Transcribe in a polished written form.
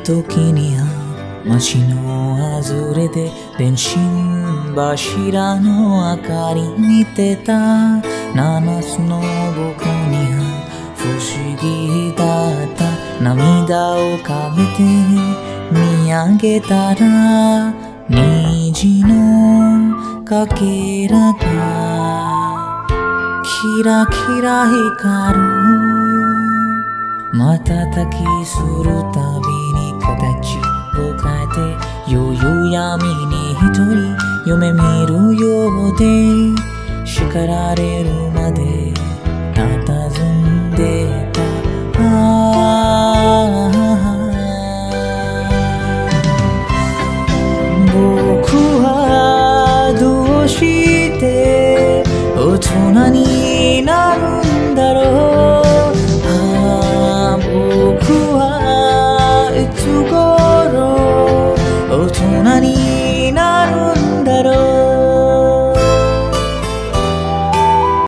時には街の外れで電信柱の明かり見てた7つの僕には不思議だった涙をかけて見上げたら虹のかけらがキラキラ光る瞬きするたびに形を変えて夜闇に一人夢見るようで叱られるまで佇んでた僕はどうして大人になるんだろう僕はいつ頃大人に